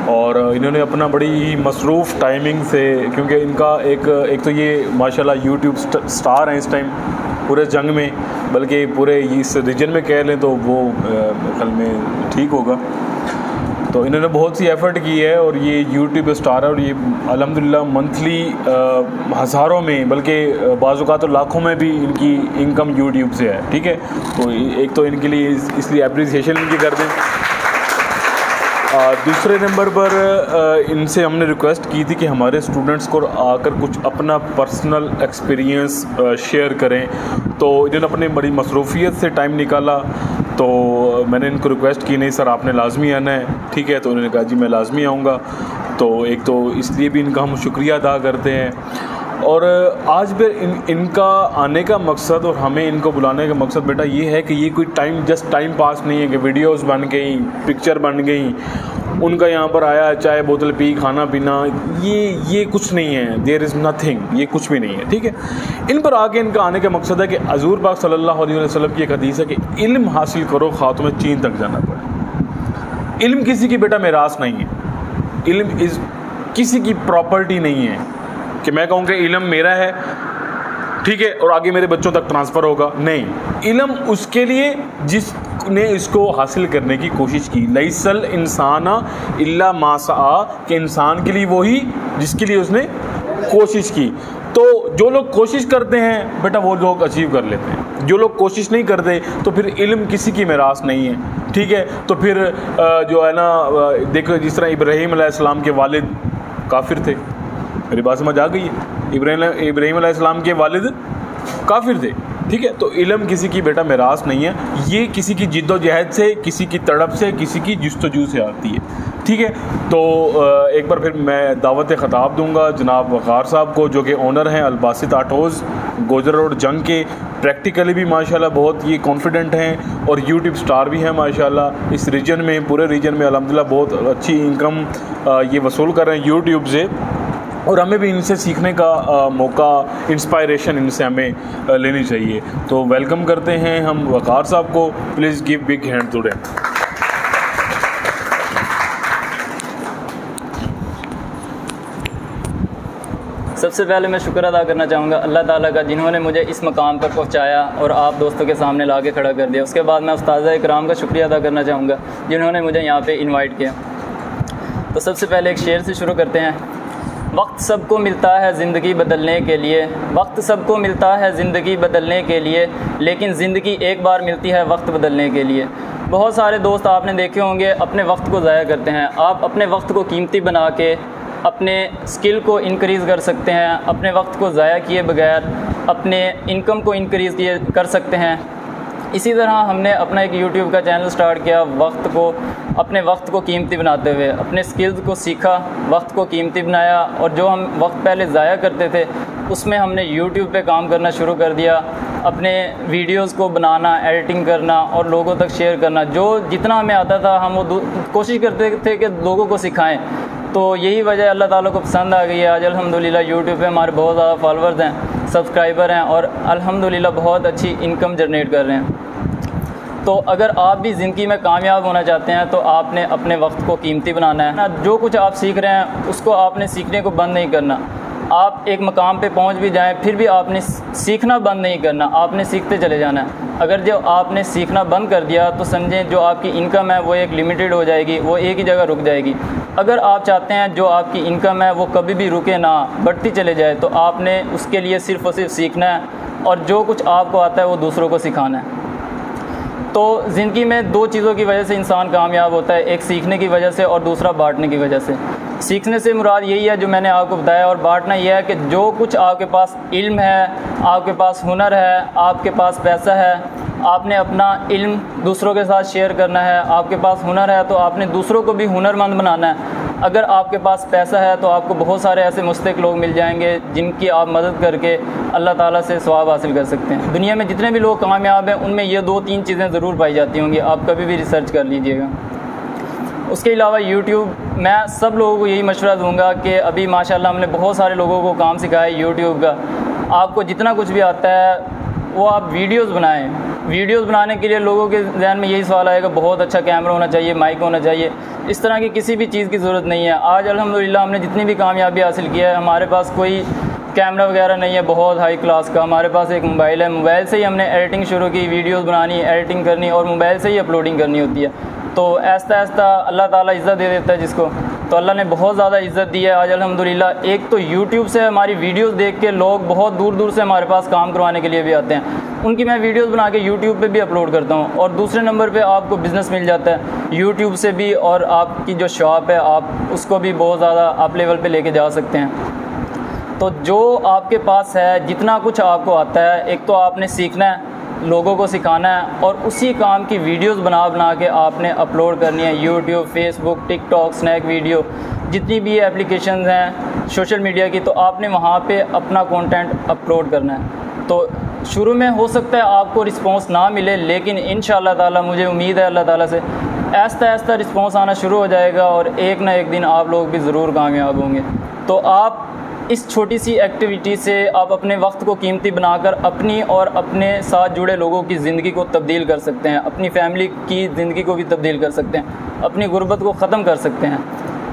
और इन्होंने अपना बड़ी ही मसरूफ़ टाइमिंग से, क्योंकि इनका एक तो ये माशाल्लाह यूट्यूब स्टार हैं इस टाइम पूरे जंग में, बल्कि पूरे इस रीजन में कह लें तो वो ख्याल में ठीक होगा। तो इन्होंने बहुत सी एफ़र्ट की है और ये यूट्यूब स्टार है और ये अल्हम्दुलिल्लाह मंथली हज़ारों में, बल्कि बाज़-औक़ात तो लाखों में भी इनकी इनकम यूट्यूब से है। ठीक है, तो एक तो इनके लिए इसलिए अप्रिसिएशन इनकी कर दें। दूसरे नंबर पर इनसे हमने रिक्वेस्ट की थी कि हमारे स्टूडेंट्स को आकर कुछ अपना पर्सनल एक्सपीरियंस शेयर करें, तो इन्होंने अपनी बड़ी मसरूफ़ियत से टाइम निकाला। तो मैंने इनको रिक्वेस्ट की, नहीं सर आपने लाजमी आना है। ठीक है, तो उन्होंने कहा जी मैं लाजमी आऊँगा। तो एक तो इसलिए भी इनका हम शुक्रिया अदा करते हैं। और आज भी इनका आने का मकसद और हमें इनको बुलाने का मकसद बेटा ये है कि ये कोई जस्ट टाइम पास नहीं है कि वीडियोस बन गई, पिक्चर बन गई, उनका यहाँ पर आया चाय बोतल पी, खाना पीना, ये कुछ नहीं है। देयर इज़ नथिंग, ये कुछ भी नहीं है। ठीक है, इन पर आगे इनका आने का मकसद है कि हज़ूर पाक सल्लल्लाहु अलैहि वसल्लम की एक हदीस है कि इल्म हासिल करो खा तुम्हें चीन तक जाना पड़े। इल्म किसी की बेटा मेरास नहीं है, इल्म इज़ किसी की प्रॉपर्टी नहीं है कि मैं कहूँ कि इल्म मेरा है, ठीक है, और आगे मेरे बच्चों तक ट्रांसफ़र होगा। नहीं, इल्म उसके लिए जिसने इसको हासिल करने की कोशिश की। लैसल इंसाना इल्ला मा सआ, कि इंसान के लिए वही जिसके लिए उसने कोशिश की। तो जो लोग कोशिश करते हैं बेटा वो लोग अचीव कर लेते हैं, जो लोग कोशिश नहीं करते तो फिर इल्म किसी की मिरास नहीं है। ठीक है, तो फिर जो है ना, देखो जिस तरह इब्राहीम अलैहिस्सलाम के वालिद काफिर थे, मेरी बात समझ आ गई है, इब्राहीम अलैहिस्सलाम के वालिद काफिर थे। ठीक है, तो इल्म किसी की बेटा मिरास नहीं है, ये किसी की जिद्दोजहद से, किसी की तड़प से, किसी की जस्तजू से आती है। ठीक है, तो एक बार फिर मैं दावत ख़िताब दूंगा जनाब वक़ार साहब को, जो कि ओनर हैं अलबासित आटोज़ गोजर रोड जंग के। प्रैक्टिकली भी माशाल्लाह बहुत ये कॉन्फिडेंट हैं और यूट्यूब स्टार भी हैं माशाल्लाह। इस रीजन में, पूरे रीजन में अल्हम्दुलिल्लाह बहुत अच्छी इनकम ये वसूल कर रहे हैं यूट्यूब से, और हमें भी इनसे सीखने का मौका, इंस्पायरेशन इनसे हमें लेनी चाहिए। तो वेलकम करते हैं हम वक़ार साहब को। Please give big hand to them. सबसे पहले मैं शुक्र अदा करना चाहूँगा अल्लाह ताला का, जिन्होंने मुझे इस मकाम पर पहुँचाया और आप दोस्तों के सामने ला के खड़ा कर दिया। उसके बाद मैं उस्ताज़ इकराम का शुक्रिया अदा करना चाहूँगा जिन्होंने मुझे यहाँ पे इनवाइट किया। तो सबसे पहले एक शेर से शुरू करते हैं। वक्त सबको मिलता है ज़िंदगी बदलने के लिए, वक्त सबको मिलता है ज़िंदगी बदलने के लिए, लेकिन ज़िंदगी एक बार मिलती है वक्त बदलने के लिए। बहुत सारे दोस्त आपने देखे होंगे अपने वक्त को ज़ाया करते हैं। आप अपने वक्त को कीमती बना के अपने स्किल को इंक्रीज़ कर सकते हैं, अपने वक्त को ज़ाया किए बगैर अपने इनकम को इंक्रीज़ किए कर सकते हैं। इसी तरह हमने अपना एक यूट्यूब का चैनल स्टार्ट किया, अपने वक्त को कीमती बनाते हुए अपने स्किल्स को सीखा, वक्त को कीमती बनाया, और जो हम वक्त पहले ज़ाया करते थे उसमें हमने यूट्यूब पे काम करना शुरू कर दिया। अपने वीडियोस को बनाना, एडिटिंग करना और लोगों तक शेयर करना, जो जितना हमें आता था हम वो कोशिश करते थे कि लोगों को सिखाएं। तो यही वजह अल्लाह ताला को पसंद आ गई है। आज अल्हम्दुलिल्लाह यूट्यूब पे हमारे बहुत ज़्यादा फॉलोअर्स हैं, सब्सक्राइबर हैं और अल्हम्दुलिल्लाह बहुत अच्छी इनकम जनरेट कर रहे हैं। तो अगर आप भी ज़िंदगी में कामयाब होना चाहते हैं तो आपने अपने वक्त को कीमती बनाना है ना। जो कुछ आप सीख रहे हैं उसको आपने सीखने को बंद नहीं करना। आप एक मकाम पे पहुंच भी जाएं फिर भी आपने सीखना बंद नहीं करना, आपने सीखते चले जाना है। अगर जो आपने सीखना बंद कर दिया तो समझें जो आपकी इनकम है वो एक लिमिटेड हो जाएगी, वो एक ही जगह रुक जाएगी। अगर आप चाहते हैं जो आपकी इनकम है वो कभी भी रुके ना, बढ़ती चले जाए, तो आपने उसके लिए सिर्फ़ और सिर्फ सीखना है और जो कुछ आपको आता है वो दूसरों को सिखाना है। तो ज़िंदगी में दो चीज़ों की वजह से इंसान कामयाब होता है, एक सीखने की वजह से और दूसरा बांटने की वजह से। सीखने से मुराद यही है जो मैंने आपको बताया, और बांटना यह है कि जो कुछ आपके पास इल्म है, आपके पास हुनर है, आपके पास पैसा है, आपने अपना इल्म दूसरों के साथ शेयर करना है। आपके पास हुनर है तो आपने दूसरों को भी हुनरमंद बनाना है। अगर आपके पास पैसा है तो आपको बहुत सारे ऐसे मुस्तहिक लोग मिल जाएंगे जिनकी आप मदद करके अल्लाह ताला से सवाब हासिल कर सकते हैं। दुनिया में जितने भी लोग कामयाब हैं उनमें ये दो तीन चीज़ें ज़रूर पाई जाती होंगी, आप कभी भी रिसर्च कर लीजिएगा। उसके अलावा यूट्यूब, मैं सब लोगों को यही मशवरा दूंगा कि अभी माशाल्लाह हमने बहुत सारे लोगों को काम सिखाया यूट्यूब का। आपको जितना कुछ भी आता है वो आप वीडियोस बनाएं, वीडियोस बनाने के लिए लोगों के ज़हन में यही सवाल आएगा, बहुत अच्छा कैमरा होना चाहिए, माइक होना चाहिए। इस तरह की किसी भी चीज़ की ज़रूरत नहीं है। आज अल्हम्दुलिल्लाह हमने जितनी भी कामयाबी हासिल किया है, हमारे पास कोई कैमरा वगैरह नहीं है बहुत हाई क्लास का, हमारे पास एक मोबाइल है। मोबाइल से ही हमने एडिटिंग शुरू की, वीडियोस बनानी, एडिटिंग करनी और मोबाइल से ही अपलोडिंग करनी होती है। तो ऐसा ऐसा अल्लाह ताला इज़्ज़त दे देता है जिसको, तो अल्लाह ने बहुत ज़्यादा इज़्ज़त दी है आज अल्हम्दुलिल्लाह। एक तो यूट्यूब से हमारी वीडियोस देख के लोग बहुत दूर दूर से हमारे पास काम करवाने के लिए भी आते हैं, उनकी मैं वीडियोस बना के यूट्यूब पे भी अपलोड करता हूँ। और दूसरे नंबर पे आपको बिज़नेस मिल जाता है यूट्यूब से भी, और आपकी जो शॉप है आप उसको भी बहुत ज़्यादा अप लेवल पे लेके जा सकते हैं। तो जो आपके पास है, जितना कुछ आपको आता है, एक तो आपने सीखना है, लोगों को सिखाना है, और उसी काम की वीडियोस बना बना के आपने अपलोड करनी है YouTube, Facebook, TikTok, Snack Video, जितनी भी एप्लीकेशंस हैं सोशल मीडिया की, तो आपने वहाँ पे अपना कंटेंट अपलोड करना है। तो शुरू में हो सकता है आपको रिस्पांस ना मिले, लेकिन इंशाअल्लाह ताला मुझे उम्मीद है अल्लाह ताला से ऐसा ऐसा रिस्पांस आना शुरू हो जाएगा और एक ना एक दिन आप लोग भी ज़रूर कामयाब होंगे। तो आप इस छोटी सी एक्टिविटी से आप अपने वक्त को कीमती बनाकर अपनी और अपने साथ जुड़े लोगों की ज़िंदगी को तब्दील कर सकते हैं, अपनी फैमिली की ज़िंदगी को भी तब्दील कर सकते हैं, अपनी गुर्बत को ख़त्म कर सकते हैं।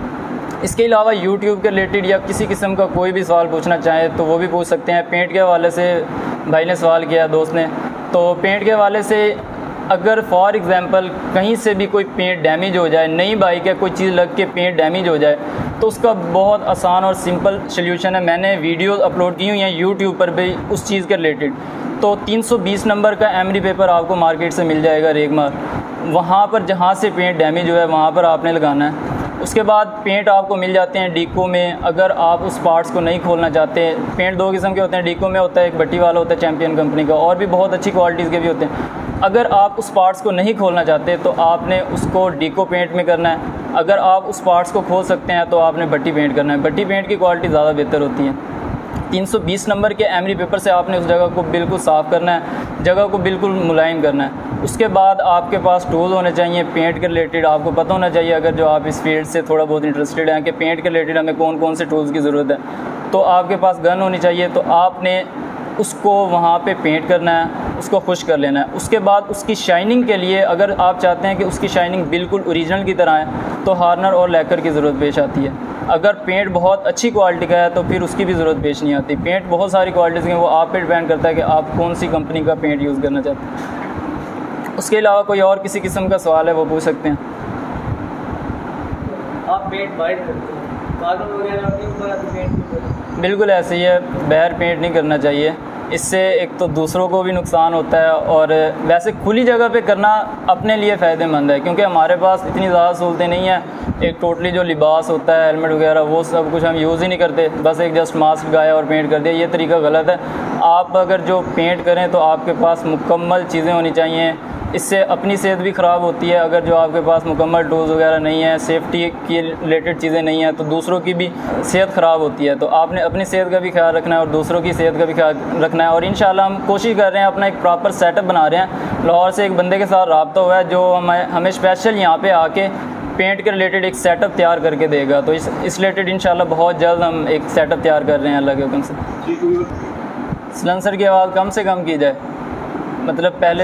इसके अलावा यूट्यूब के रिलेटेड या किसी किस्म का कोई भी सवाल पूछना चाहें तो वो भी पूछ सकते हैं। पेंट के हवाले से भाई ने सवाल किया, दोस्त ने, तो पेंट के हवाले से अगर फॉर एग्ज़ाम्पल कहीं से भी कोई पेंट डैमेज हो जाए, नई बाइक है, कोई चीज़ लग के पेंट डैमेज हो जाए, तो उसका बहुत आसान और सिंपल सल्यूशन है। मैंने वीडियोस अपलोड की हुई हैं यूट्यूब पर भी उस चीज़ के रिलेटेड। तो 320 नंबर का एमरी पेपर आपको मार्केट से मिल जाएगा रेगमार, वहाँ पर जहाँ से पेंट डैमेज हुआ है वहाँ पर आपने लगाना है। उसके बाद पेंट आपको मिल जाते हैं डीको में। अगर आप उस पार्ट्स को नहीं खोलना चाहते, पेंट दो किस्म के होते हैं, डीको में होता है एक भट्टी वाला होता है चैम्पियन कंपनी का, और भी बहुत अच्छी क्वालिटीज़ के भी होते हैं। अगर आप उस पार्ट्स को नहीं खोलना चाहते तो आपने उसको डीको पेंट में करना है। अगर आप उस पार्ट्स को खोल सकते हैं तो आपने भट्टी पेंट करना है। भट्टी पेंट की क्वालिटी ज़्यादा बेहतर होती है। 320 नंबर के एमरी पेपर से आपने उस जगह को बिल्कुल साफ़ करना है, जगह को बिल्कुल मुलायम करना है। उसके बाद आपके पास टूल्स होने चाहिए पेंट के रिलेटेड, आपको पता होना चाहिए अगर जो आप इस फील्ड से थोड़ा बहुत इंटरेस्टेड हैं कि पेंट के रिलेटेड हमें कौन कौन से टूल्स की ज़रूरत है। तो आपके पास गन होनी चाहिए, तो आपने उसको वहाँ पे पेंट करना है, उसको खुश कर लेना है। उसके बाद उसकी शाइनिंग के लिए अगर आप चाहते हैं कि उसकी शाइनिंग बिल्कुल ओरिजिनल की तरह है तो हार्नर और लैकर की ज़रूरत पेश आती है। अगर पेंट बहुत अच्छी क्वालिटी का है तो फिर उसकी भी ज़रूरत पेश नहीं आती। पेंट बहुत सारी क्वालिटीज़ हैं, वो आप पे डिपेंड करता है कि आप कौन सी कंपनी का पेंट यूज़ करना चाहते हैं। उसके अलावा कोई और किसी किस्म का सवाल है वो पूछ सकते हैं। आप पेंट वाइट करते हैं, कार्बन वगैरह नहीं ऊपर पेंट? बिल्कुल ऐसे ही है, बाहर पेंट नहीं करना चाहिए। इससे एक तो दूसरों को भी नुकसान होता है, और वैसे खुली जगह पे करना अपने लिए फ़ायदेमंद है, क्योंकि हमारे पास इतनी ज़्यादा सहूलतें नहीं हैं। एक टोटली जो लिबास होता है, हेलमेट वगैरह, वो सब कुछ हम यूज़ ही नहीं करते, बस एक जस्ट मास्क लगाया और पेंट कर दिया। ये तरीका गलत है। आप अगर जो पेंट करें तो आपके पास मुकम्मल चीज़ें होनी चाहिए। इससे अपनी सेहत भी ख़राब होती है। अगर जो आपके पास मुकम्मल टूल्स वगैरह नहीं है, सेफ्टी की रिलेटेड चीज़ें नहीं हैं, तो दूसरों की भी सेहत ख़राब होती है। तो आपने अपनी सेहत का भी ख्याल रखना है और दूसरों की सेहत का भी ख्याल रखना है। और इंशाल्लाह हम कोशिश कर रहे हैं, अपना एक प्रॉपर सेटअप बना रहे हैं। लाहौर से एक बंदे के साथ रब्ता हुआ है जो हमें स्पेशल यहाँ पर आके पेंट के रिलेटेड एक सेटअप तैयार करके देगा। तो इस रिलेटेड इंशाल्लाह बहुत जल्द हम एक सेटअप तैयार कर रहे हैं अल्लाह के हुक्म से। सिलेंसर की आवाज़ कम से कम की जाए, मतलब पहले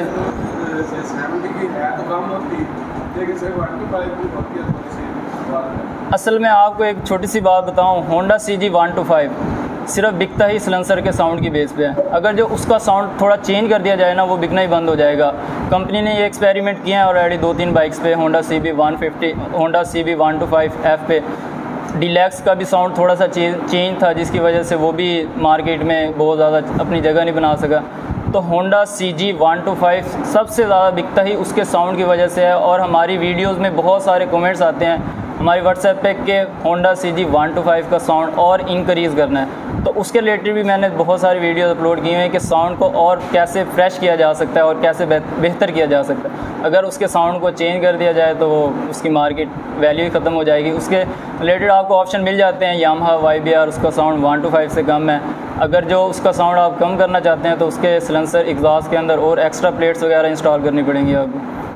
असल में आपको एक छोटी सी बात बताऊं, होंडा CG 125 सिर्फ बिकता ही सिलेंसर के साउंड की बेस पे है। अगर जो उसका साउंड थोड़ा चेंज कर दिया जाए ना, वो बिकना ही बंद हो जाएगा। कंपनी ने ये एक्सपेरिमेंट किया है ऑलरेडी 2-3 बाइक्स पे, Honda CB 150, Honda CB 125F पे। डीलैक्स का भी साउंड थोड़ा सा चेंज था, जिसकी वजह से वो भी मार्केट में बहुत ज़्यादा अपनी जगह नहीं बना सका। तो होंडा CG 125 सबसे ज़्यादा बिकता ही उसके साउंड की वजह से है। और हमारी वीडियोस में बहुत सारे कमेंट्स आते हैं हमारी व्हाट्सएप पे कि होंडा CG 125 का साउंड और इंक्रीज़ करना है। तो उसके रिलेटेड भी मैंने बहुत सारी वीडियोस अपलोड की हुई हैं कि साउंड को और कैसे फ्रेश किया जा सकता है और कैसे बेहतर किया जा सकता है। अगर उसके साउंड को चेंज कर दिया जाए तो वो उसकी मार्केट वैल्यू ही ख़त्म हो जाएगी। उसके रिलेटेड आपको ऑप्शन मिल जाते हैं, यामाहा YBR, उसका साउंड 125 से कम है। अगर जो उसका साउंड आप कम करना चाहते हैं तो उसके सिलेंसर एग्जॉस्ट के अंदर और एक्स्ट्रा प्लेट्स वगैरह इंस्टॉल करनी पड़ेंगी आपको।